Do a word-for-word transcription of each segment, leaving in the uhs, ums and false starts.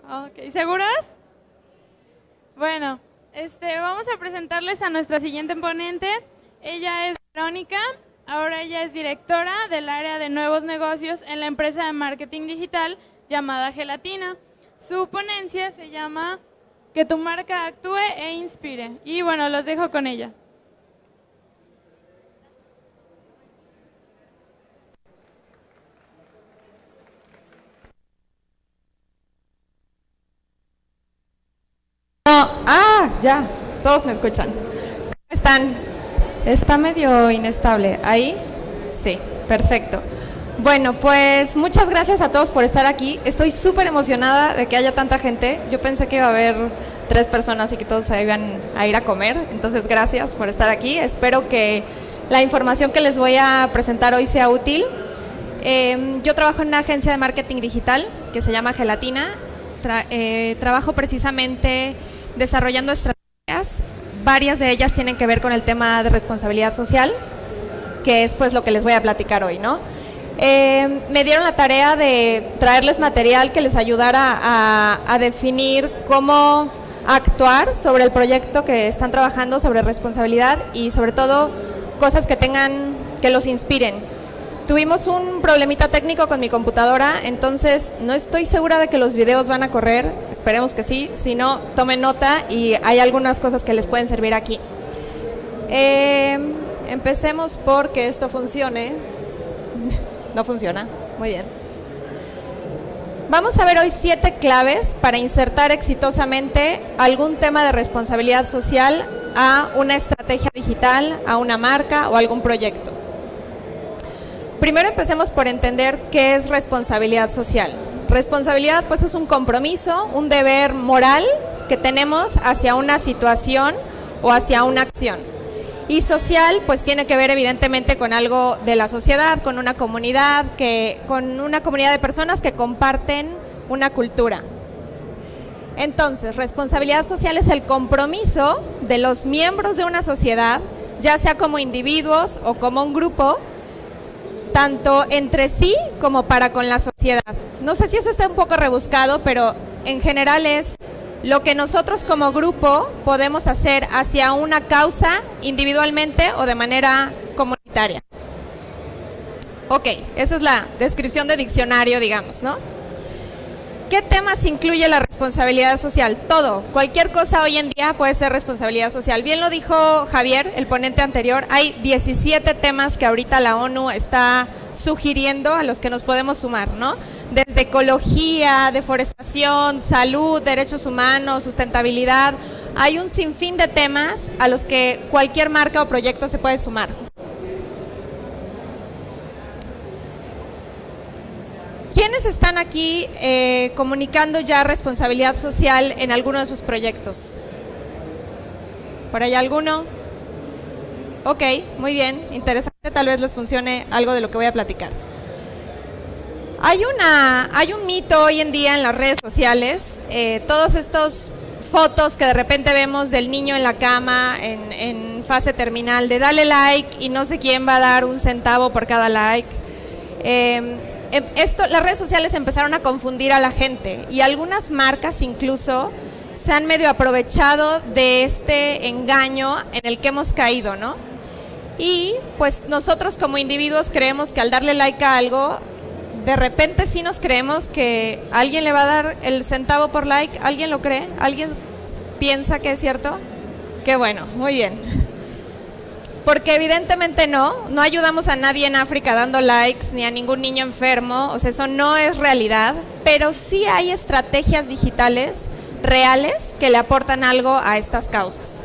Ok, ¿seguras? Bueno, este, vamos a presentarles a nuestra siguiente ponente. Ella es Verónica, ahora ella es directora del área de nuevos negocios en la empresa de marketing digital llamada Gelatina. Su ponencia se llama Que tu marca actúe e inspire. Y bueno, los dejo con ella. No, ah, ya, todos me escuchan. ¿Cómo están? Está medio inestable. ¿Ahí? Sí, perfecto. Bueno, pues muchas gracias a todos por estar aquí. Estoy súper emocionada de que haya tanta gente. Yo pensé que iba a haber tres personas y que todos se iban a ir a comer. Entonces, gracias por estar aquí. Espero que la información que les voy a presentar hoy sea útil. Eh, yo trabajo en una agencia de marketing digital que se llama Gelatina. Tra eh, trabajo precisamente desarrollando estrategias, varias de ellas tienen que ver con el tema de responsabilidad social, que es pues lo que les voy a platicar hoy, ¿no? Eh, me dieron la tarea de traerles material que les ayudara a, a definir cómo actuar sobre el proyecto que están trabajando, sobre responsabilidad y sobre todo cosas que tengan, que los inspiren. Tuvimos un problemita técnico con mi computadora, entonces no estoy segura de que los videos van a correr, esperemos que sí, si no, tomen nota y hay algunas cosas que les pueden servir aquí. Eh, empecemos por que esto funcione. No funciona, muy bien. Vamos a ver hoy siete claves para insertar exitosamente algún tema de responsabilidad social a una estrategia digital, a una marca o algún proyecto. Primero empecemos por entender qué es responsabilidad social. Responsabilidad pues es un compromiso, un deber moral que tenemos hacia una situación o hacia una acción. Y social pues tiene que ver evidentemente con algo de la sociedad, con una comunidad, que, con una comunidad de personas que comparten una cultura. Entonces, responsabilidad social es el compromiso de los miembros de una sociedad, ya sea como individuos o como un grupo, tanto entre sí como para con la sociedad. No sé si eso está un poco rebuscado, pero en general es lo que nosotros como grupo podemos hacer hacia una causa individualmente o de manera comunitaria. Ok, esa es la descripción de diccionario, digamos, ¿no? ¿Qué temas incluye la responsabilidad social? Todo, cualquier cosa hoy en día puede ser responsabilidad social. Bien lo dijo Javier, el ponente anterior, hay diecisiete temas que ahorita la ONU está sugiriendo a los que nos podemos sumar, ¿no? Desde ecología, deforestación, salud, derechos humanos, sustentabilidad. Hay un sinfín de temas a los que cualquier marca o proyecto se puede sumar. ¿Quiénes están aquí eh, comunicando ya responsabilidad social en alguno de sus proyectos? ¿Por ahí alguno? Ok, muy bien, interesante, tal vez les funcione algo de lo que voy a platicar. Hay, una, hay un mito hoy en día en las redes sociales, eh, todas estas fotos que de repente vemos del niño en la cama, en, en fase terminal, de dale like y no sé quién va a dar un centavo por cada like. Eh, Esto, las redes sociales empezaron a confundir a la gente y algunas marcas incluso se han medio aprovechado de este engaño en el que hemos caído, ¿no? Y pues nosotros como individuos creemos que al darle like a algo, de repente sí nos creemos que alguien le va a dar el centavo por like. ¿Alguien lo cree? ¿Alguien piensa que es cierto? Qué bueno, muy bien. Porque evidentemente no, no ayudamos a nadie en África dando likes, ni a ningún niño enfermo, o sea, eso no es realidad, pero sí hay estrategias digitales reales que le aportan algo a estas causas.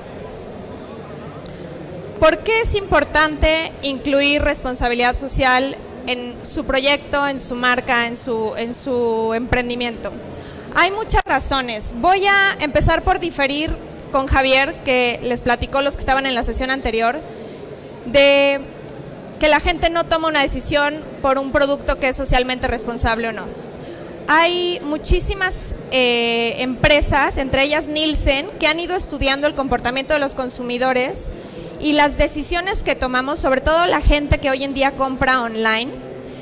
¿Por qué es importante incluir responsabilidad social en su proyecto, en su marca, en su, en su emprendimiento? Hay muchas razones. Voy a empezar por diferir con Javier, que les platicó los que estaban en la sesión anterior, de que la gente no toma una decisión por un producto que es socialmente responsable o no. Hay muchísimas eh, empresas, entre ellas Nielsen, que han ido estudiando el comportamiento de los consumidores y las decisiones que tomamos, sobre todo la gente que hoy en día compra online,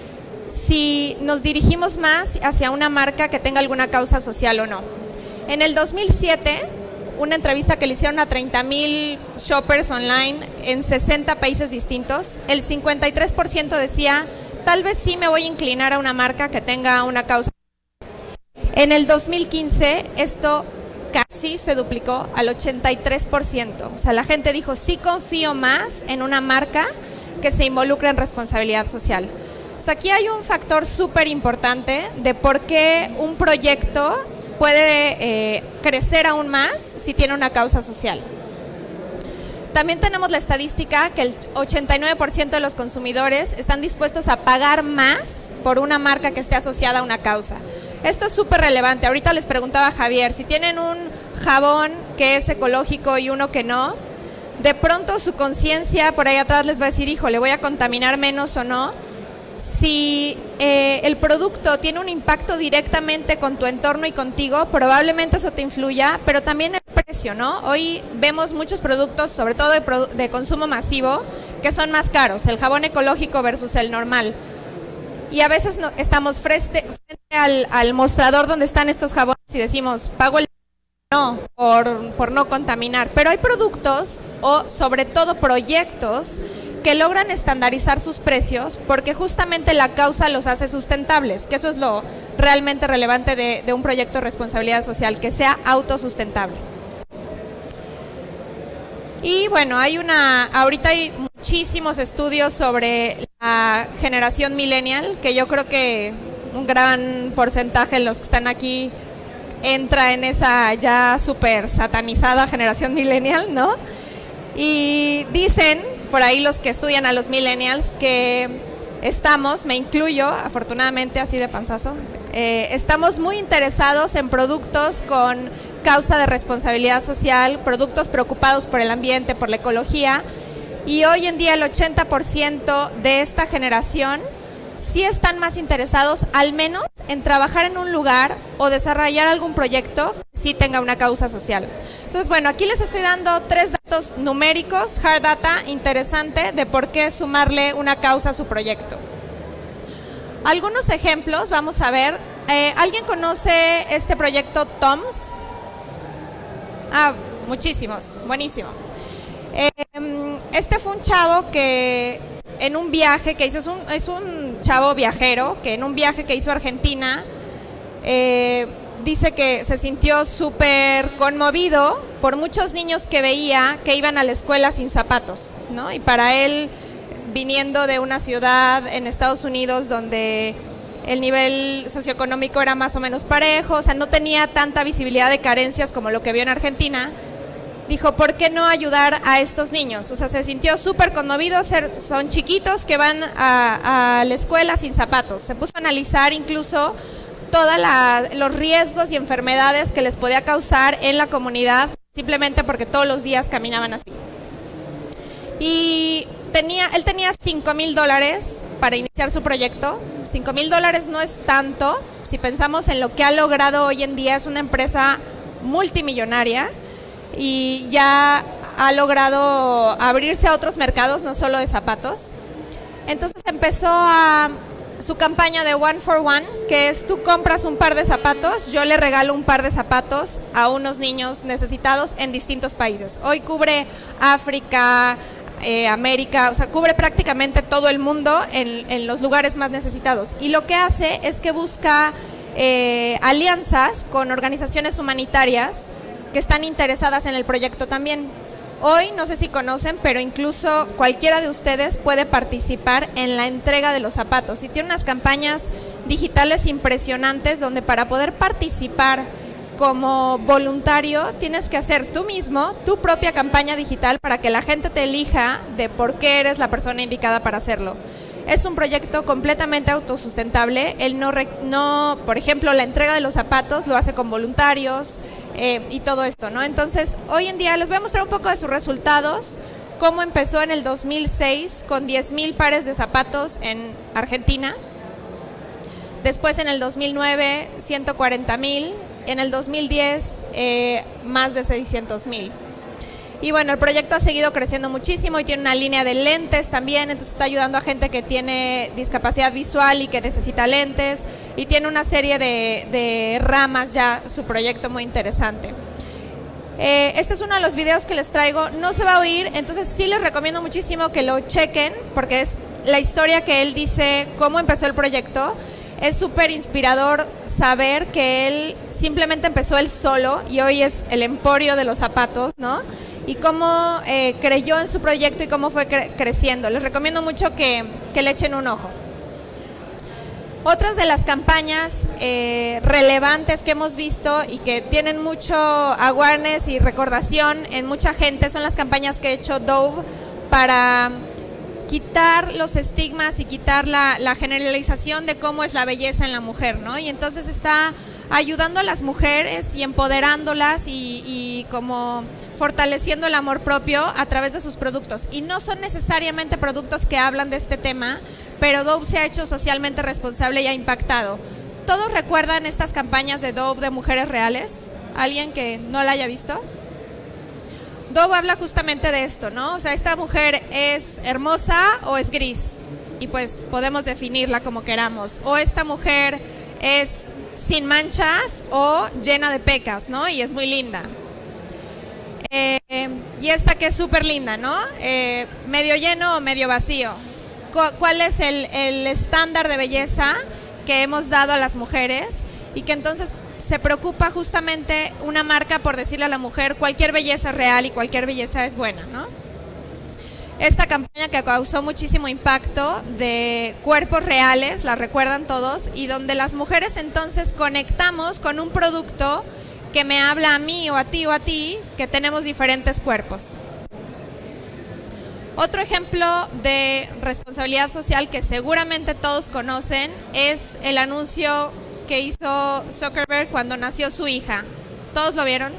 si nos dirigimos más hacia una marca que tenga alguna causa social o no. En el dos mil siete, una entrevista que le hicieron a treinta mil shoppers online en sesenta países distintos, el cincuenta y tres por ciento decía, tal vez sí me voy a inclinar a una marca que tenga una causa. En el dos mil quince, esto casi se duplicó al ochenta y tres por ciento. O sea, la gente dijo, sí confío más en una marca que se involucra en responsabilidad social. O sea, aquí hay un factor súper importante de por qué un proyecto puede eh, crecer aún más si tiene una causa social. También tenemos la estadística que el ochenta y nueve por ciento de los consumidores están dispuestos a pagar más por una marca que esté asociada a una causa. Esto es súper relevante. Ahorita les preguntaba a Javier, si tienen un jabón que es ecológico y uno que no, de pronto su conciencia por ahí atrás les va a decir, hijo, ¿le voy a contaminar menos o no? Si eh, el producto tiene un impacto directamente con tu entorno y contigo, probablemente eso te influya, pero también el precio, ¿no? Hoy vemos muchos productos, sobre todo de, produ de consumo masivo, que son más caros, el jabón ecológico versus el normal. Y a veces no, estamos frente, frente al, al mostrador donde están estos jabones y decimos, pago el no, por, por no contaminar. Pero hay productos o sobre todo proyectos que logran estandarizar sus precios porque justamente la causa los hace sustentables, que eso es lo realmente relevante de, de un proyecto de responsabilidad social, que sea autosustentable. Y bueno, hay una, ahorita hay muchísimos estudios sobre la generación millennial, que yo creo que un gran porcentaje de los que están aquí entra en esa ya súper satanizada generación millennial, ¿no? Y dicen, por ahí los que estudian a los millennials, que estamos, me incluyo, afortunadamente así de panzazo, eh, estamos muy interesados en productos con causa de responsabilidad social, productos preocupados por el ambiente, por la ecología, y hoy en día el ochenta por ciento de esta generación sí están más interesados al menos en trabajar en un lugar o desarrollar algún proyecto que sí tenga una causa social. Entonces, bueno, aquí les estoy dando tres datos numéricos, hard data, interesante, de por qué sumarle una causa a su proyecto. Algunos ejemplos, vamos a ver. Eh, ¿Alguien conoce este proyecto Toms? Ah, muchísimos, buenísimo. Eh, este fue un chavo que en un viaje que hizo, es un, es un chavo viajero, que en un viaje que hizo a Argentina, eh, dice que se sintió súper conmovido por muchos niños que veía que iban a la escuela sin zapatos, ¿no? Y para él, viniendo de una ciudad en Estados Unidos donde el nivel socioeconómico era más o menos parejo, o sea, no tenía tanta visibilidad de carencias como lo que vio en Argentina, dijo, ¿por qué no ayudar a estos niños? O sea, se sintió súper conmovido, ser, son chiquitos que van a, a la escuela sin zapatos. Se puso a analizar incluso todos los riesgos y enfermedades que les podía causar en la comunidad, simplemente porque todos los días caminaban así. Y tenía, él tenía cinco mil dólares para iniciar su proyecto. cinco mil dólares no es tanto, si pensamos en lo que ha logrado hoy en día, es una empresa multimillonaria, y ya ha logrado abrirse a otros mercados, no solo de zapatos. Entonces empezó a su campaña de One for One, que es tú compras un par de zapatos, yo le regalo un par de zapatos a unos niños necesitados en distintos países. Hoy cubre África, eh, América, o sea, cubre prácticamente todo el mundo en, en los lugares más necesitados. Y lo que hace es que busca eh, alianzas con organizaciones humanitarias que están interesadas en el proyecto también. Hoy, no sé si conocen, pero incluso cualquiera de ustedes puede participar en la entrega de los zapatos. Y tiene unas campañas digitales impresionantes donde para poder participar como voluntario tienes que hacer tú mismo tu propia campaña digital para que la gente te elija de por qué eres la persona indicada para hacerlo. Es un proyecto completamente autosustentable. Él no, no, por ejemplo, la entrega de los zapatos lo hace con voluntarios, Eh, y todo esto, ¿no? Entonces, hoy en día les voy a mostrar un poco de sus resultados, cómo empezó en el dos mil seis con diez mil pares de zapatos en Argentina, después en el dos mil nueve ciento cuarenta mil, en el dos mil diez eh, más de seiscientos mil. Y bueno, el proyecto ha seguido creciendo muchísimo y tiene una línea de lentes también, entonces está ayudando a gente que tiene discapacidad visual y que necesita lentes, y tiene una serie de, de ramas ya, su proyecto muy interesante. Eh, este es uno de los videos que les traigo, no se va a oír, entonces sí les recomiendo muchísimo que lo chequen, porque es la historia que él dice, cómo empezó el proyecto. Es súper inspirador saber que él simplemente empezó él solo y hoy es el emporio de los zapatos, ¿no? Y cómo eh, creyó en su proyecto y cómo fue cre creciendo. Les recomiendo mucho que, que le echen un ojo. Otras de las campañas eh, relevantes que hemos visto y que tienen mucho awareness y recordación en mucha gente son las campañas que ha hecho Dove para quitar los estigmas y quitar la, la generalización de cómo es la belleza en la mujer, ¿no? Y entonces está ayudando a las mujeres y empoderándolas y, y como fortaleciendo el amor propio a través de sus productos. Y no son necesariamente productos que hablan de este tema, pero Dove se ha hecho socialmente responsable y ha impactado. ¿Todos recuerdan estas campañas de Dove de mujeres reales? ¿Alguien que no la haya visto? Dove habla justamente de esto, ¿no? O sea, esta mujer es hermosa o es gris, y pues podemos definirla como queramos. O esta mujer es sin manchas o llena de pecas, ¿no? Y es muy linda. Eh, y esta que es súper linda, ¿no? Eh, medio lleno o medio vacío. ¿Cuál es el, el estándar de belleza que hemos dado a las mujeres? Y que entonces se preocupa justamente una marca por decirle a la mujer cualquier belleza es real y cualquier belleza es buena, ¿no? Esta campaña que causó muchísimo impacto de cuerpos reales, la recuerdan todos, y donde las mujeres entonces conectamos con un producto que me habla a mí o a ti o a ti, que tenemos diferentes cuerpos. Otro ejemplo de responsabilidad social que seguramente todos conocen es el anuncio que hizo Zuckerberg cuando nació su hija. ¿Todos lo vieron?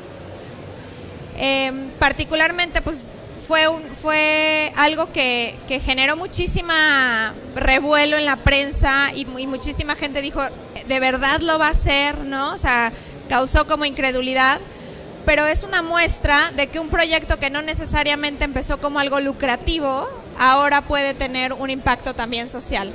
Eh, particularmente, pues fue, un, fue algo que, que generó muchísima revuelo en la prensa y, y muchísima gente dijo, ¿de verdad lo va a hacer? ¿No? O sea, causó como incredulidad, pero es una muestra de que un proyecto que no necesariamente empezó como algo lucrativo, ahora puede tener un impacto también social.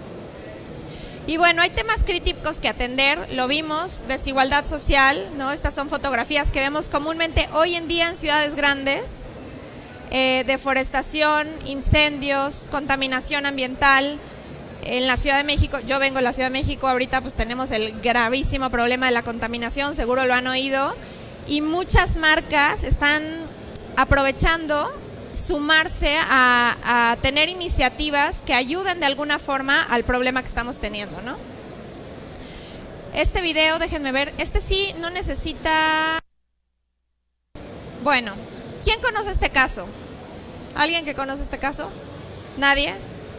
Y bueno, hay temas críticos que atender, lo vimos, desigualdad social, ¿no? Estas son fotografías que vemos comúnmente hoy en día en ciudades grandes, eh, deforestación, incendios, contaminación ambiental. En la Ciudad de México, yo vengo de la Ciudad de México, ahorita pues tenemos el gravísimo problema de la contaminación, seguro lo han oído, y muchas marcas están aprovechando sumarse a, a tener iniciativas que ayuden de alguna forma al problema que estamos teniendo, ¿no? Este video, déjenme ver, este sí no necesita... Bueno, ¿quién conoce este caso? ¿Alguien que conoce este caso? ¿Nadie?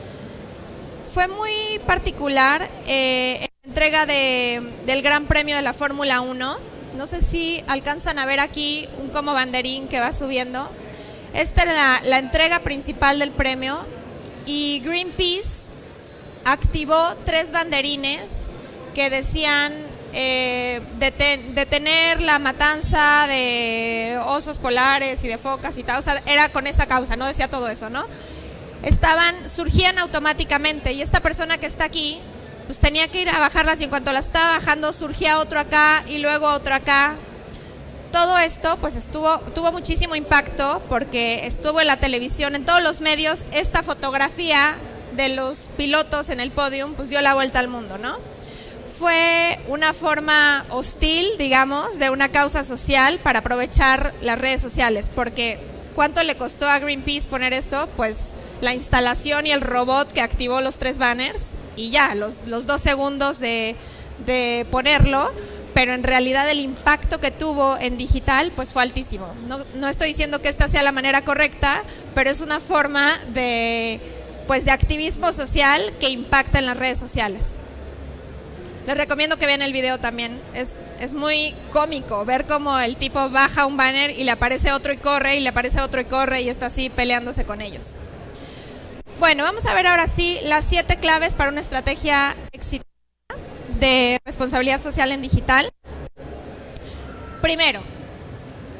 Fue muy particular eh, en la entrega de, del Gran Premio de la Fórmula uno. No sé si alcanzan a ver aquí un como banderín que va subiendo. Esta era la, la entrega principal del premio y Greenpeace activó tres banderines que decían eh, deten, detener la matanza de osos polares y de focas y tal. O sea, era con esa causa, no decía todo eso, ¿no? Estaban, surgían automáticamente y esta persona que está aquí, pues tenía que ir a bajarlas y en cuanto las estaba bajando surgía otro acá y luego otro acá. Todo esto pues estuvo, tuvo muchísimo impacto porque estuvo en la televisión, en todos los medios. Esta fotografía de los pilotos en el podium pues dio la vuelta al mundo, ¿no? Fue una forma hostil, digamos, de una causa social para aprovechar las redes sociales, porque ¿cuánto le costó a Greenpeace poner esto? Pues la instalación y el robot que activó los tres banners y ya, los, los dos segundos de, de ponerlo, pero en realidad el impacto que tuvo en digital pues fue altísimo. No, no estoy diciendo que esta sea la manera correcta, pero es una forma de, pues, de activismo social que impacta en las redes sociales. Les recomiendo que vean el video también, es, es muy cómico ver cómo el tipo baja un banner y le aparece otro y corre, y le aparece otro y corre y está así peleándose con ellos. Bueno, vamos a ver ahora sí las siete claves para una estrategia exitosa de responsabilidad social en digital. Primero,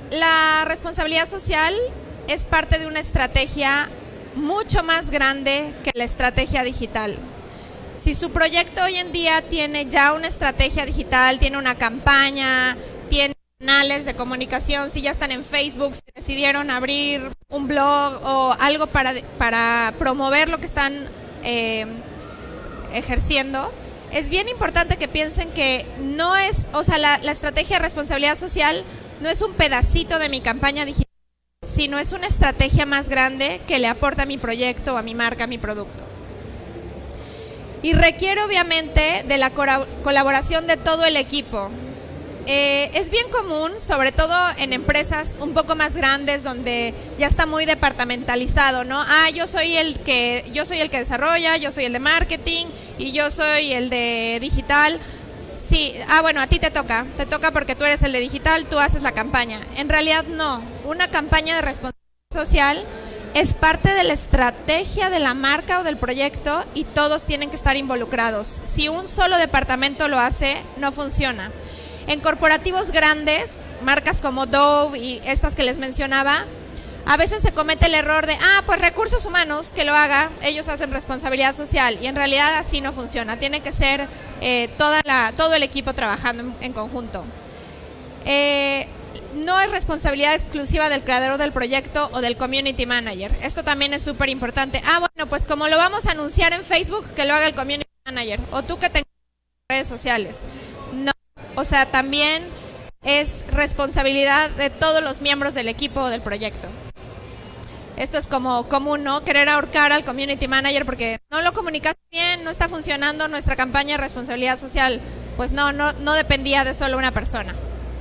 La responsabilidad social es parte de una estrategia mucho más grande que la estrategia digital. Si su proyecto hoy en día tiene ya una estrategia digital, tiene una campaña, tiene canales de comunicación, si ya están en Facebook, si decidieron abrir un blog o algo para, para promover lo que están eh, ejerciendo, es bien importante que piensen que no es, o sea, la, la estrategia de responsabilidad social no es un pedacito de mi campaña digital, sino es una estrategia más grande que le aporta a mi proyecto, a mi marca, a mi producto. Y requiere obviamente de la colaboración de todo el equipo. Eh, es bien común, sobre todo en empresas un poco más grandes donde ya está muy departamentalizado, ¿no? Ah, yo soy el que, yo soy el que desarrolla, yo soy el de marketing y yo soy el de digital. Sí, ah, bueno, a ti te toca, te toca porque tú eres el de digital, tú haces la campaña. En realidad no, una campaña de responsabilidad social es parte de la estrategia de la marca o del proyecto y todos tienen que estar involucrados. Si un solo departamento lo hace, no funciona. En corporativos grandes, marcas como Dove y estas que les mencionaba, a veces se comete el error de, ah, pues recursos humanos, que lo haga, ellos hacen responsabilidad social, y en realidad así no funciona, tiene que ser eh, toda la, todo el equipo trabajando en, en conjunto. Eh, no es responsabilidad exclusiva del creador del proyecto o del community manager, esto también es súper importante. Ah, bueno, pues como lo vamos a anunciar en Facebook, que lo haga el community manager, o tú que tengas redes sociales. No, o sea, también es responsabilidad de todos los miembros del equipo o del proyecto. Esto es como común, ¿no? Querer ahorcar al community manager porque no lo comunicaste bien, no está funcionando nuestra campaña de responsabilidad social. Pues no, no, no dependía de solo una persona.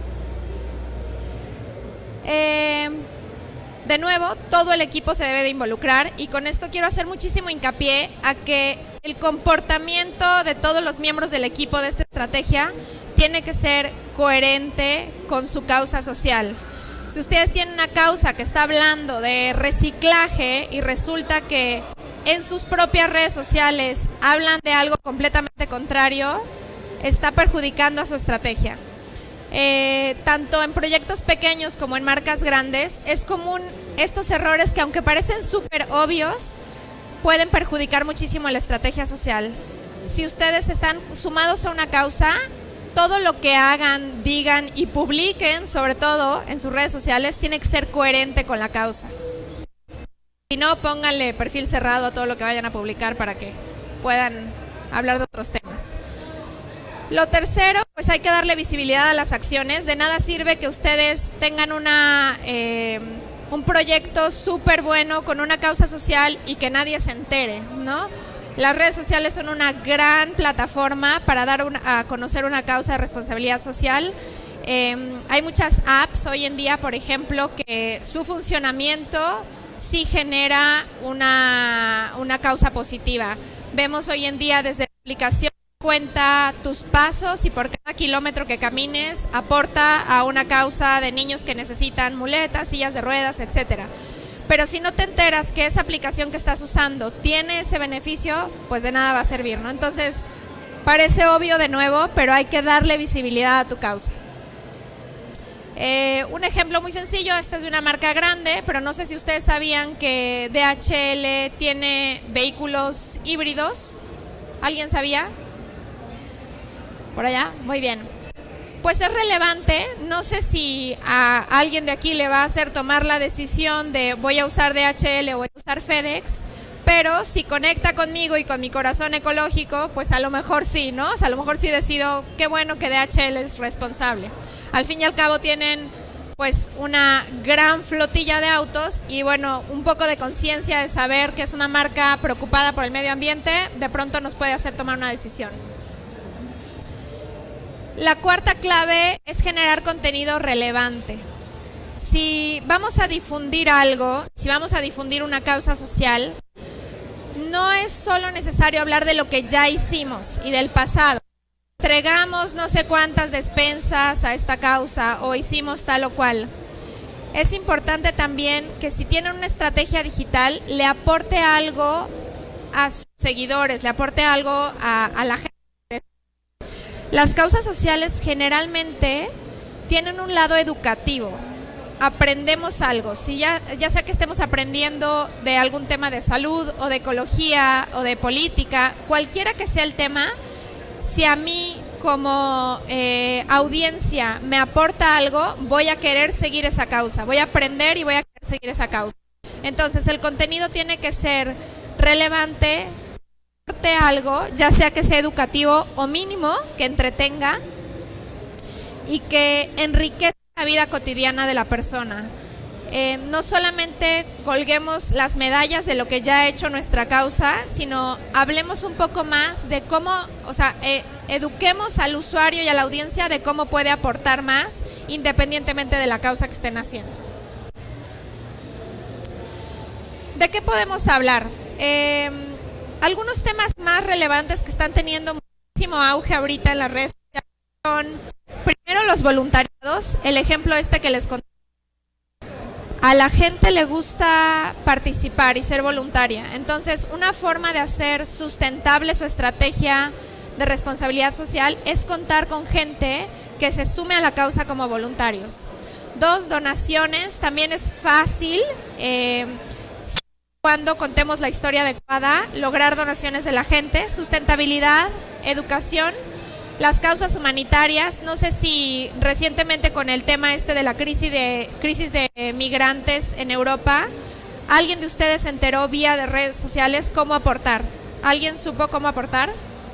Eh, de nuevo, todo el equipo se debe de involucrar y con esto quiero hacer muchísimo hincapié a que el comportamiento de todos los miembros del equipo de esta estrategia tiene que ser coherente con su causa social. Si ustedes tienen una causa que está hablando de reciclaje y resulta que en sus propias redes sociales hablan de algo completamente contrario, está perjudicando a su estrategia. Eh, tanto en proyectos pequeños como en marcas grandes, es común estos errores que aunque parecen súper obvios, pueden perjudicar muchísimo la estrategia social. Si ustedes están sumados a una causa, todo lo que hagan, digan y publiquen, sobre todo en sus redes sociales, tiene que ser coherente con la causa. Si no, pónganle perfil cerrado a todo lo que vayan a publicar para que puedan hablar de otros temas. Lo tercero, pues hay que darle visibilidad a las acciones. De nada sirve que ustedes tengan una, eh, un proyecto súper bueno con una causa social y que nadie se entere, ¿no? Las redes sociales son una gran plataforma para dar una, a conocer una causa de responsabilidad social. Eh, hay muchas apps hoy en día, por ejemplo, que su funcionamiento sí genera una, una causa positiva. Vemos hoy en día desde la aplicación, cuenta tus pasos y por cada kilómetro que camines aporta a una causa de niños que necesitan muletas, sillas de ruedas, etcétera. Pero si no te enteras que esa aplicación que estás usando tiene ese beneficio, pues de nada va a servir, ¿no? Entonces, parece obvio de nuevo, pero hay que darle visibilidad a tu causa. Eh, un ejemplo muy sencillo, esta es de una marca grande, pero no sé si ustedes sabían que D H L tiene vehículos híbridos. ¿Alguien sabía? ¿Por allá? Muy bien. Pues es relevante, no sé si a alguien de aquí le va a hacer tomar la decisión de voy a usar D H L o voy a usar FedEx, pero si conecta conmigo y con mi corazón ecológico, pues a lo mejor sí, ¿no? O sea, a lo mejor sí decido, qué bueno que D H L es responsable. Al fin y al cabo tienen pues una gran flotilla de autos y bueno, un poco de conciencia de saber que es una marca preocupada por el medio ambiente, de pronto nos puede hacer tomar una decisión. La cuarta clave es generar contenido relevante. Si vamos a difundir algo, si vamos a difundir una causa social, no es solo necesario hablar de lo que ya hicimos y del pasado. Entregamos no sé cuántas despensas a esta causa o hicimos tal o cual. Es importante también que si tienen una estrategia digital, le aporte algo a sus seguidores, le aporte algo a, a la gente. Las causas sociales generalmente tienen un lado educativo aprendemos algo, si ya, ya sea que estemos aprendiendo de algún tema de salud o de ecología o de política, cualquiera que sea el tema, si a mí como eh, audiencia me aporta algo, voy a querer seguir esa causa, voy a aprender y voy a querer seguir esa causa. Entonces el contenido tiene que ser relevante, que aporte algo, ya sea que sea educativo o mínimo, que entretenga y que enriquezca la vida cotidiana de la persona. Eh, no solamente colguemos las medallas de lo que ya ha hecho nuestra causa, sino hablemos un poco más de cómo, o sea, eh, eduquemos al usuario y a la audiencia de cómo puede aportar más independientemente de la causa que estén haciendo. ¿De qué podemos hablar? Eh, algunos temas más relevantes que están teniendo muchísimo auge ahorita en las redes sociales son, primero, los voluntariados. El ejemplo este que les conté. A la gente le gusta participar y ser voluntaria. Entonces, una forma de hacer sustentable su estrategia de responsabilidad social es contar con gente que se sume a la causa como voluntarios. Dos, donaciones. También es fácil, eh, cuando contemos la historia adecuada, lograr donaciones de la gente. Sustentabilidad, educación, las causas humanitarias. No sé si recientemente con el tema este de la crisis de crisis de migrantes en Europa, alguien de ustedes se enteró vía de redes sociales cómo aportar. ¿Alguien supo cómo aportar?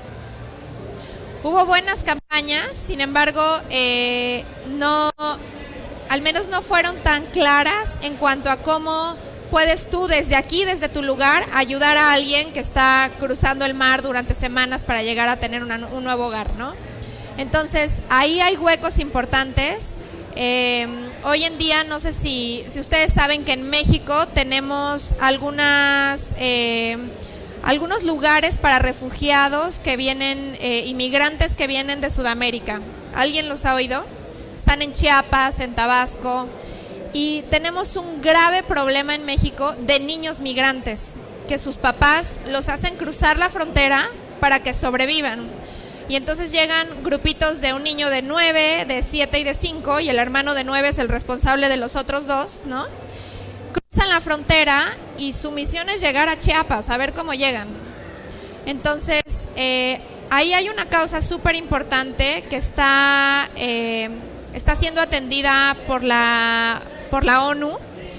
Hubo buenas campañas, sin embargo, eh, no, al menos no fueron tan claras en cuanto a cómo puedes tú desde aquí, desde tu lugar, ayudar a alguien que está cruzando el mar durante semanas para llegar a tener una, un nuevo hogar, ¿no? Entonces, ahí hay huecos importantes. Eh, hoy en día, no sé si, si ustedes saben que en México tenemos algunas, eh, algunos lugares para refugiados que vienen, eh, inmigrantes que vienen de Sudamérica. ¿Alguien los ha oído? Están en Chiapas, en Tabasco. Y tenemos un grave problema en México de niños migrantes, que sus papás los hacen cruzar la frontera para que sobrevivan. Y entonces llegan grupitos de un niño de nueve, de siete y de cinco, y el hermano de nueve es el responsable de los otros dos, ¿no? Cruzan la frontera y su misión es llegar a Chiapas, a ver cómo llegan. Entonces, eh, ahí hay una causa súper importante que está, eh, está siendo atendida por la... por la ONU.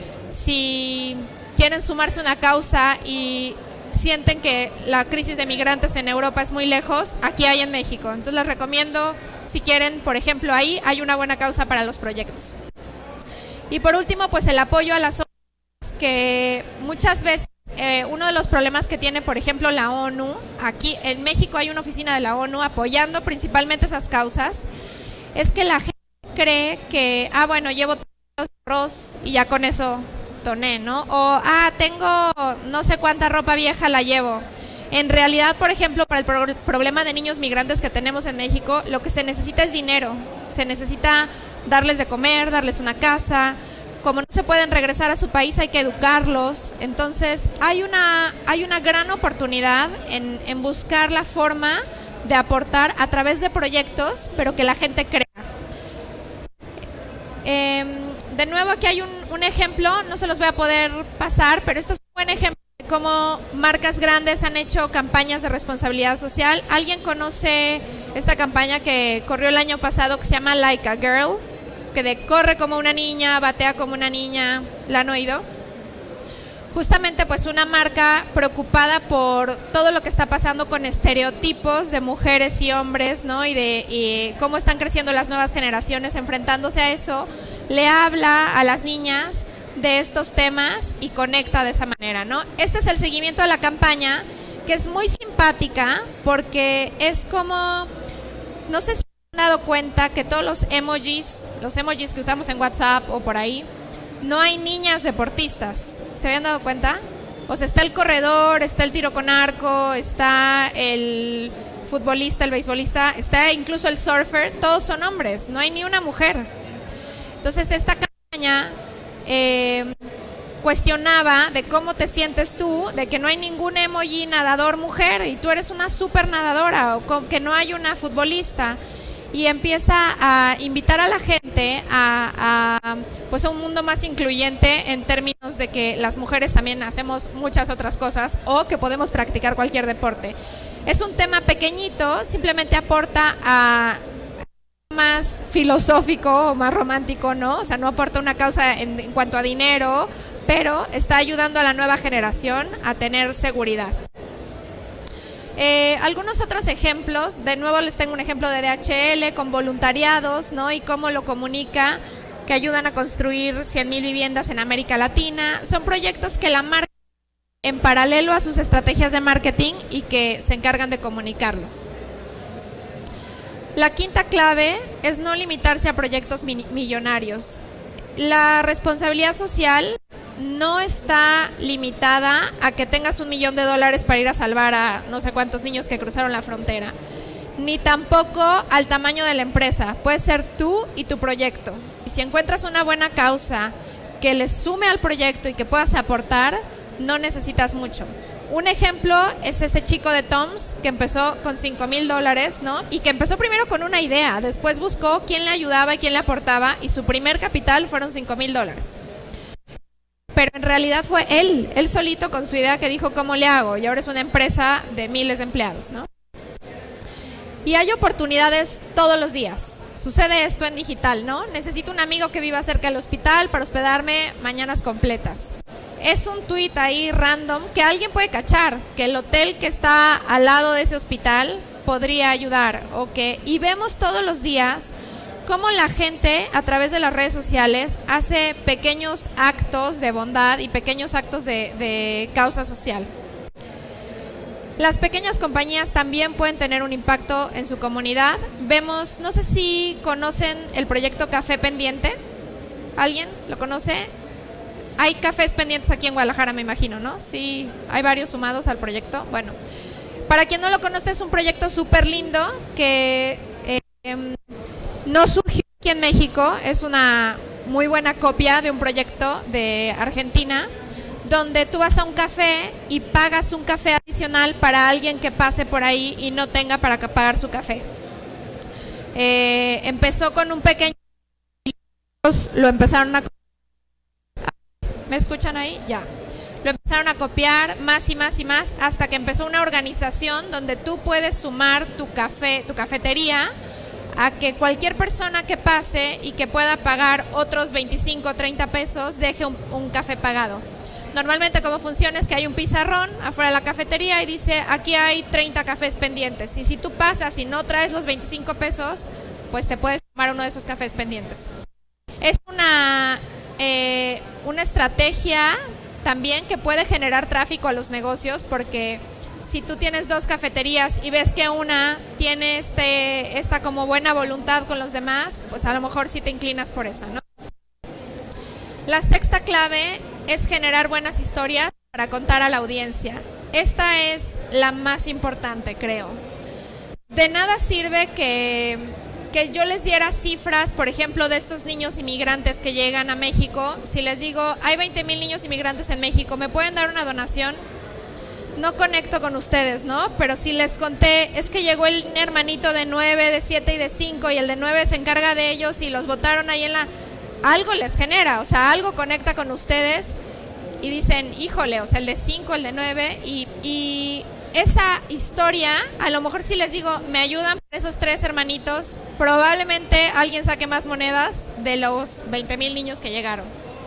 Si quieren sumarse a una causa y sienten que la crisis de migrantes en Europa es muy lejos, aquí hay en México. Entonces les recomiendo, si quieren, por ejemplo, ahí hay una buena causa para los proyectos. Y por último, pues el apoyo a las O N Ges, que muchas veces eh, uno de los problemas que tiene, por ejemplo, la ONU, aquí en México hay una oficina de la ONU apoyando principalmente esas causas, es que la gente cree que, ah, bueno, llevo arroz y ya con eso doné, ¿no? O, ah, tengo no sé cuánta ropa vieja, la llevo. En realidad, por ejemplo, para el pro problema de niños migrantes que tenemos en México, lo que se necesita es dinero. Se necesita darles de comer, darles una casa. Como no se pueden regresar a su país, hay que educarlos. Entonces, hay una, hay una gran oportunidad en, en buscar la forma de aportar a través de proyectos, pero que la gente crea. Eh, de nuevo, aquí hay un, un ejemplo, no se los voy a poder pasar, pero esto es un buen ejemplo de cómo marcas grandes han hecho campañas de responsabilidad social. ¿Alguien conoce esta campaña que corrió el año pasado que se llama Like a Girl? Que de corre como una niña, batea como una niña. ¿La han oído? Justamente pues una marca preocupada por todo lo que está pasando con estereotipos de mujeres y hombres, ¿no? Y de y cómo están creciendo las nuevas generaciones enfrentándose a eso, le habla a las niñas de estos temas y conecta de esa manera, ¿no? Este es el seguimiento de la campaña, que es muy simpática porque es como, no sé si se han dado cuenta que todos los emojis, los emojis que usamos en WhatsApp o por ahí, no hay niñas deportistas. ¿Se habían dado cuenta? O sea, está el corredor, está el tiro con arco, está el futbolista, el beisbolista, está incluso el surfer, todos son hombres, no hay ni una mujer. Entonces esta campaña eh, cuestionaba de cómo te sientes tú, de que no hay ningún emoji nadador mujer y tú eres una súper nadadora, o con, que no hay una futbolista. y empieza a invitar a la gente a, a, pues a un mundo más incluyente en términos de que las mujeres también hacemos muchas otras cosas o que podemos practicar cualquier deporte. Es un tema pequeñito, simplemente aporta a más filosófico o más romántico, ¿no? O sea, no aporta una causa en, en cuanto a dinero, pero está ayudando a la nueva generación a tener seguridad. Eh, algunos otros ejemplos, de nuevo les tengo un ejemplo de D H L con voluntariados, ¿no? Y cómo lo comunica, que ayudan a construir cien mil viviendas en América Latina. Son proyectos que la marca en paralelo a sus estrategias de marketing y que se encargan de comunicarlo. La quinta clave es no limitarse a proyectos millonarios. La responsabilidad social no está limitada a que tengas un millón de dólares para ir a salvar a no sé cuántos niños que cruzaron la frontera, ni tampoco al tamaño de la empresa. Puede ser tú y tu proyecto. Y si encuentras una buena causa que le sume al proyecto y que puedas aportar, no necesitas mucho. Un ejemplo es este chico de Toms que empezó con cinco mil dólares, ¿no? Y que empezó primero con una idea, después buscó quién le ayudaba y quién le aportaba, y su primer capital fueron cinco mil dólares. Pero en realidad fue él, él solito con su idea que dijo, ¿cómo le hago? Y ahora es una empresa de miles de empleados, ¿no? Y hay oportunidades todos los días. Sucede esto en digital, ¿no? Necesito un amigo que viva cerca del hospital para hospedarme mañanas completas. Es un tuit ahí random que alguien puede cachar, que el hotel que está al lado de ese hospital podría ayudar, o que, y vemos todos los días cómo la gente a través de las redes sociales hace pequeños actos de bondad y pequeños actos de, de causa social. Las pequeñas compañías también pueden tener un impacto en su comunidad. Vemos, no sé si conocen el proyecto Café Pendiente. ¿Alguien lo conoce? Hay cafés pendientes aquí en Guadalajara, me imagino, ¿no? Sí, hay varios sumados al proyecto. Bueno, para quien no lo conoce, es un proyecto súper lindo que eh, no surgió aquí en México. Es una muy buena copia de un proyecto de Argentina, donde tú vas a un café y pagas un café adicional para alguien que pase por ahí y no tenga para pagar su café. Eh, empezó con un pequeño... Lo empezaron a... ¿Me escuchan ahí? Ya. Lo empezaron a copiar más y más y más hasta que empezó una organización donde tú puedes sumar tu café, tu cafetería, a que cualquier persona que pase y que pueda pagar otros veinticinco o treinta pesos deje un, un café pagado. Normalmente como funciona es que hay un pizarrón afuera de la cafetería y dice, aquí hay treinta cafés pendientes, y si tú pasas y no traes los veinticinco pesos, pues te puedes tomar uno de esos cafés pendientes. Es una, eh, una estrategia también que puede generar tráfico a los negocios, porque si tú tienes dos cafeterías y ves que una tiene este, esta como buena voluntad con los demás, pues a lo mejor sí te inclinas por esa, ¿no? La sexta clave es generar buenas historias para contar a la audiencia. Esta es la más importante, creo. De nada sirve que, que yo les diera cifras, por ejemplo, de estos niños inmigrantes que llegan a México. Si les digo, hay veinte mil niños inmigrantes en México, ¿me pueden dar una donación? No conecto con ustedes, ¿no? Pero si les conté, es que llegó el hermanito de nueve, de siete y de cinco, y el de nueve se encarga de ellos y los botaron ahí en la... Algo les genera, o sea, algo conecta con ustedes y dicen, híjole, o sea, el de cinco, el de nueve, y, y esa historia, a lo mejor si les digo, me ayudan para esos tres hermanitos, probablemente alguien saque más monedas de los veinte mil niños que llegaron.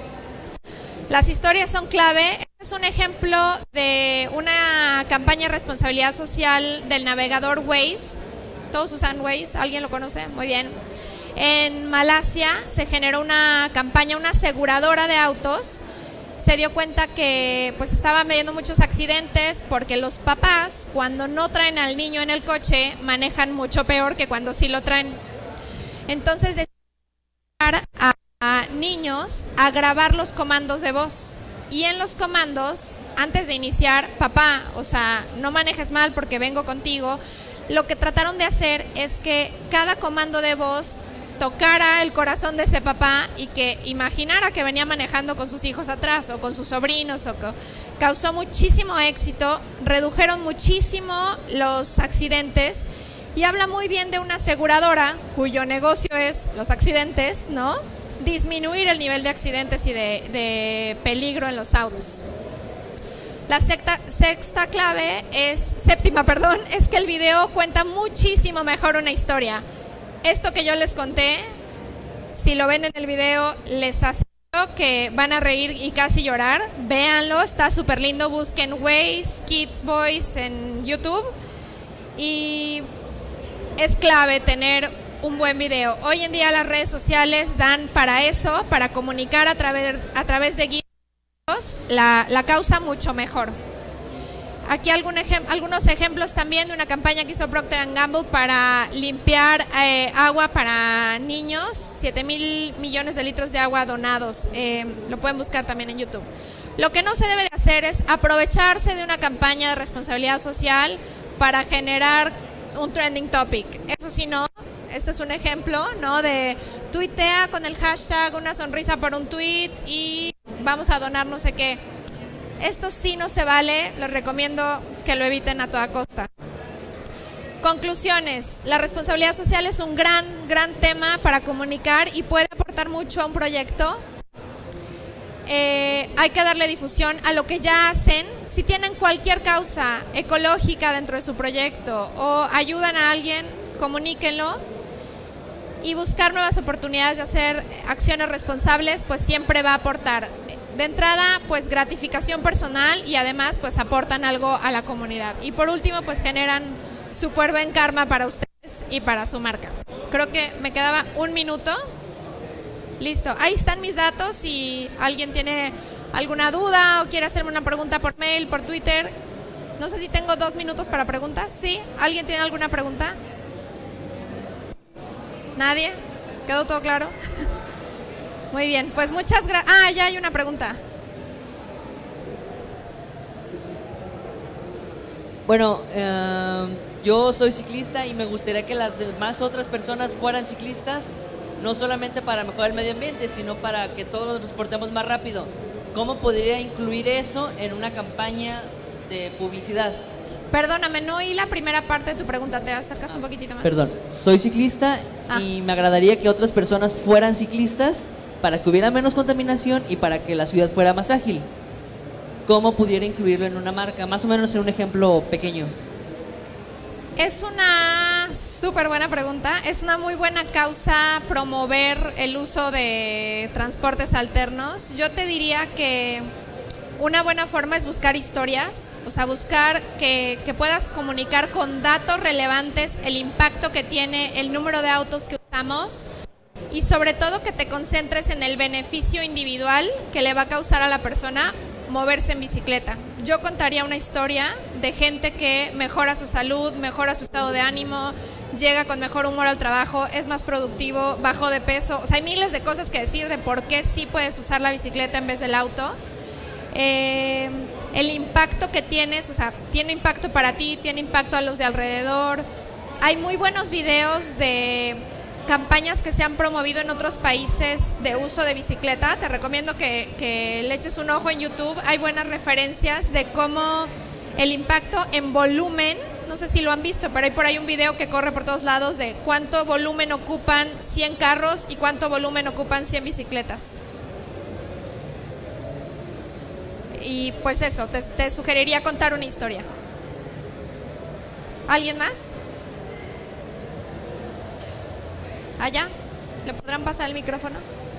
Las historias son clave. Este es un ejemplo de una campaña de responsabilidad social del navegador Waze. Todos usan Waze, ¿alguien lo conoce? Muy bien. En Malasia se generó una campaña, una aseguradora de autos se dio cuenta que pues estaban viendo muchos accidentes porque los papás, cuando no traen al niño en el coche, manejan mucho peor que cuando sí lo traen. Entonces decidieron a, a niños a grabar los comandos de voz, y en los comandos, antes de iniciar, papá, o sea, no manejes mal porque vengo contigo, lo que trataron de hacer es que cada comando de voz tocara el corazón de ese papá y que imaginara que venía manejando con sus hijos atrás o con sus sobrinos. O que causó muchísimo éxito, redujeron muchísimo los accidentes Y habla muy bien de una aseguradora cuyo negocio es los accidentes, ¿no? Disminuir el nivel de accidentes y de, de peligro en los autos. La sexta, sexta clave es, séptima, perdón, es que el video cuenta muchísimo mejor una historia. Esto que yo les conté, si lo ven en el video, les aseguro que van a reír y casi llorar. Véanlo, está súper lindo. Busquen Waze Kids Voice en YouTube. Y es clave tener un buen video. Hoy en día las redes sociales dan para eso, para comunicar a través, a través de guías la, la causa mucho mejor. Aquí algún ejem, algunos ejemplos también de una campaña que hizo Procter and Gamble para limpiar eh, agua para niños, siete mil millones de litros de agua donados, eh, lo pueden buscar también en YouTube. Lo que no se debe de hacer es aprovecharse de una campaña de responsabilidad social para generar un trending topic. Eso sí, no, este es un ejemplo, ¿no? De tuitea con el hashtag una sonrisa por un tweet y vamos a donar no sé qué. Esto sí no se vale, les recomiendo que lo eviten a toda costa. Conclusiones, la responsabilidad social es un gran, gran tema para comunicar y puede aportar mucho a un proyecto. Eh, hay que darle difusión a lo que ya hacen. Si tienen cualquier causa ecológica dentro de su proyecto o ayudan a alguien, comuníquenlo. Y buscar nuevas oportunidades de hacer acciones responsables, pues siempre va a aportar. De entrada, pues gratificación personal y además pues aportan algo a la comunidad. Y por último, pues generan súper buen karma para ustedes y para su marca. Creo que me quedaba un minuto. Listo, ahí están mis datos. Si alguien tiene alguna duda o quiere hacerme una pregunta por mail, por Twitter. No sé si tengo dos minutos para preguntas. ¿Sí? ¿Alguien tiene alguna pregunta? ¿Nadie? ¿Quedó todo claro? Muy bien, pues muchas gracias. Ah, ya hay una pregunta. Bueno, eh, yo soy ciclista y me gustaría que las más otras personas fueran ciclistas, no solamente para mejorar el medio ambiente, sino para que todos nos transportemos más rápido. ¿Cómo podría incluir eso en una campaña de publicidad? Perdóname, no oí la primera parte de tu pregunta, te acercas ah, un poquitito más. Perdón, soy ciclista ah. y me agradaría que otras personas fueran ciclistas para que hubiera menos contaminación y para que la ciudad fuera más ágil. ¿Cómo pudiera incluirlo en una marca? Más o menos en un ejemplo pequeño. Es una súper buena pregunta. Es una muy buena causa promover el uso de transportes alternos. Yo te diría que una buena forma es buscar historias, o sea, buscar que, que puedas comunicar con datos relevantes el impacto que tiene el número de autos que usamos. Y sobre todo que te concentres en el beneficio individual que le va a causar a la persona moverse en bicicleta. Yo contaría una historia de gente que mejora su salud, mejora su estado de ánimo, llega con mejor humor al trabajo, es más productivo, bajó de peso. O sea, hay miles de cosas que decir de por qué sí puedes usar la bicicleta en vez del auto. Eh, el impacto que tienes, o sea, tiene impacto para ti, tiene impacto a los de alrededor. Hay muy buenos videos de campañas que se han promovido en otros países de uso de bicicleta. Te recomiendo que, que le eches un ojo en YouTube. Hay buenas referencias de cómo el impacto en volumen, no sé si lo han visto, pero hay por ahí un video que corre por todos lados de cuánto volumen ocupan cien carros y cuánto volumen ocupan cien bicicletas. Y pues eso, te, te sugeriría contar una historia. ¿Alguien más? ¿Allá? ¿Le podrán pasar el micrófono?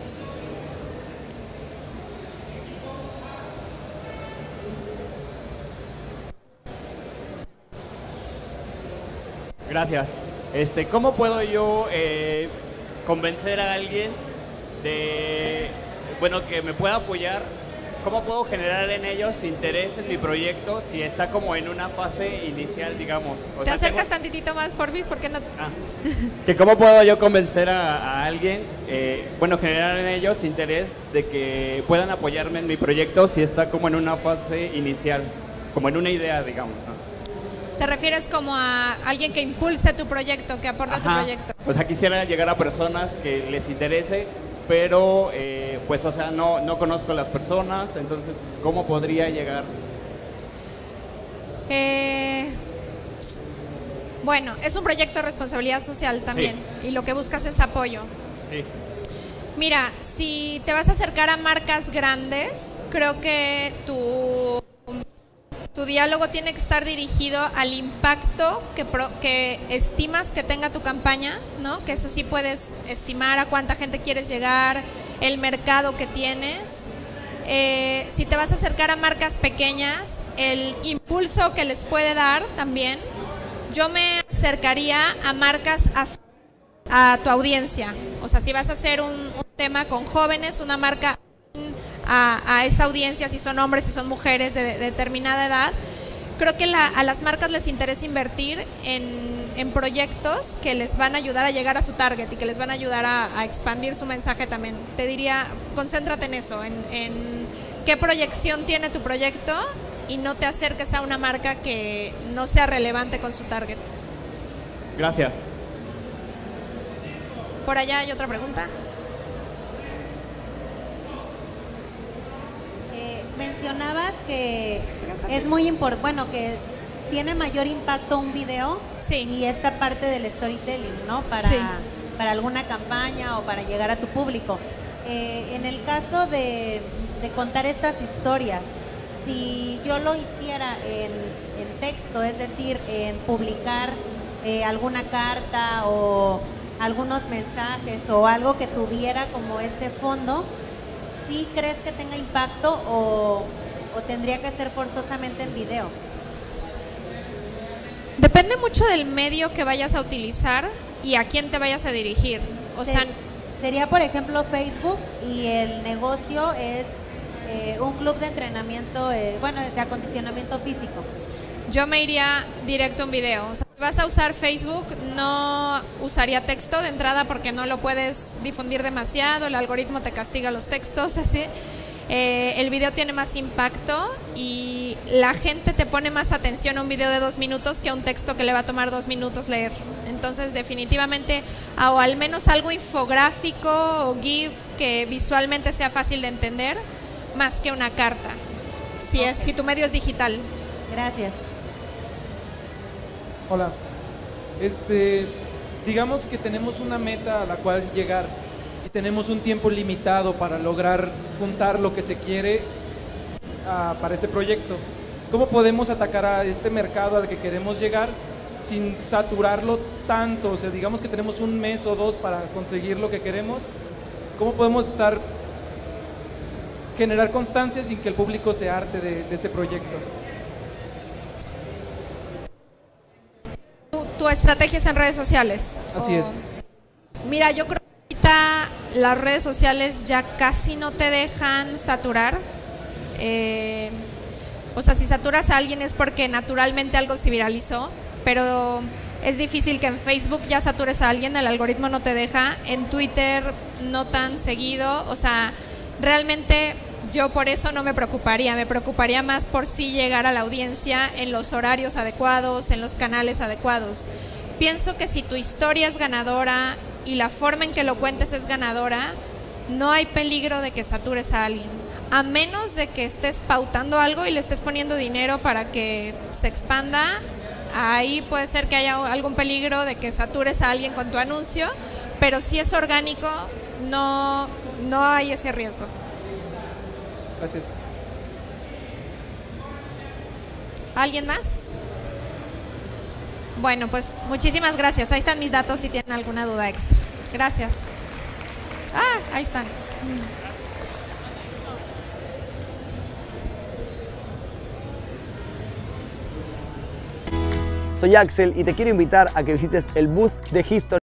Gracias. Este, ¿cómo puedo yo eh, convencer a alguien de, bueno, que me pueda apoyar? ¿Cómo puedo generar en ellos interés en mi proyecto si está como en una fase inicial, digamos? O Te sea, acercas tengo... tantitito más, porfis, ¿por qué no? Ah, que ¿cómo puedo yo convencer a, a alguien, eh, bueno, generar en ellos interés de que puedan apoyarme en mi proyecto si está como en una fase inicial, como en una idea, digamos, ¿no? ¿Te refieres como a alguien que impulse tu proyecto, que aporte a tu proyecto? O sea, quisiera llegar a personas que les interese, pero eh, pues, o sea, no, no conozco a las personas, entonces, ¿cómo podría llegar? Eh, Bueno, es un proyecto de responsabilidad social también, sí. Y lo que buscas es apoyo. Sí. Mira, si te vas a acercar a marcas grandes, creo que tu, tu diálogo tiene que estar dirigido al impacto que, pro, que estimas que tenga tu campaña, ¿no? Que eso sí puedes estimar a cuánta gente quieres llegar, el mercado que tienes. Eh, si te vas a acercar a marcas pequeñas, el impulso que les puede dar también. Yo me acercaría a marcas a, a tu audiencia. O sea, si vas a hacer un, un tema con jóvenes, una marca a, a esa audiencia, si son hombres, si son mujeres de, de determinada edad, creo que la, a las marcas les interesa invertir en, en proyectos que les van a ayudar a llegar a su target y que les van a ayudar a, a expandir su mensaje también. Te diría, concéntrate en eso, en, en qué proyección tiene tu proyecto y no te acerques a una marca que no sea relevante con su target. Gracias. Por allá hay otra pregunta. Eh, mencionabas que es muy importante, bueno, que tiene mayor impacto un video, sí, y esta parte del storytelling, ¿no? Para, sí, para alguna campaña o para llegar a tu público. Eh, en el caso de, de contar estas historias, si yo lo hiciera en, en texto, es decir, en publicar eh, alguna carta o algunos mensajes o algo que tuviera como ese fondo, ¿sí crees que tenga impacto o, o tendría que ser forzosamente en video? Depende mucho del medio que vayas a utilizar y a quién te vayas a dirigir. O sea, sería, por ejemplo, Facebook y el negocio es eh, un club de entrenamiento, eh, bueno, de acondicionamiento físico. Yo me iría directo a un video. O sea, si vas a usar Facebook, no usaría texto de entrada porque no lo puedes difundir demasiado, el algoritmo te castiga los textos, así. Eh, el video tiene más impacto y la gente te pone más atención a un video de dos minutos que a un texto que le va a tomar dos minutos leer. Entonces, definitivamente, o al menos algo infográfico o GIF que visualmente sea fácil de entender, más que una carta, si, okay. es, si tu medio es digital. Gracias. Hola, este, digamos que tenemos una meta a la cual llegar y tenemos un tiempo limitado para lograr juntar lo que se quiere uh, para este proyecto. ¿Cómo podemos atacar a este mercado al que queremos llegar sin saturarlo tanto? O sea, digamos que tenemos un mes o dos para conseguir lo que queremos. ¿Cómo podemos estar, generar constancia sin que el público se harte de, de este proyecto? ¿Tu estrategia es en redes sociales? Así o... es. Mira, yo creo que ahorita las redes sociales ya casi no te dejan saturar. Eh, o sea, si saturas a alguien es porque naturalmente algo se viralizó, pero es difícil que en Facebook ya satures a alguien, el algoritmo no te deja, en Twitter no tan seguido, o sea, realmente yo por eso no me preocuparía, me preocuparía más por sí llegar a la audiencia en los horarios adecuados, en los canales adecuados. Pienso que si tu historia es ganadora y la forma en que lo cuentes es ganadora, no hay peligro de que satures a alguien, a menos de que estés pautando algo y le estés poniendo dinero para que se expanda. Ahí puede ser que haya algún peligro de que satures a alguien con tu anuncio, pero si es orgánico, no, no hay ese riesgo. Gracias. ¿Alguien más? Bueno, pues muchísimas gracias. Ahí están mis datos si tienen alguna duda extra. Gracias. Ah, ahí están. Soy Axel y te quiero invitar a que visites el booth de History